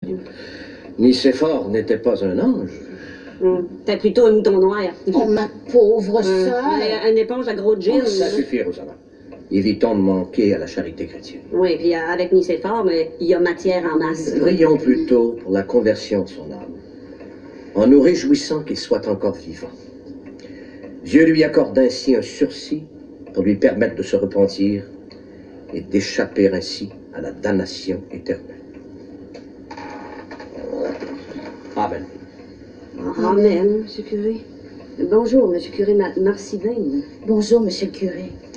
Nicéphore n'était pas un ange. T'es plutôt un mouton noir. Oh, ma pauvre sœur! Une éponge à gros gin. Ça suffit, Rosamond. Évitons de manquer à la charité chrétienne. Oui, puis avec Nicéphore, mais il y a matière en masse. Prions plutôt pour la conversion de son âme, en nous réjouissant qu'il soit encore vivant. Dieu lui accorde ainsi un sursis pour lui permettre de se repentir et d'échapper ainsi à la damnation éternelle. Amen. Amen, monsieur le curé. Bonjour, monsieur le curé Marcivaine. Bonjour, monsieur le curé.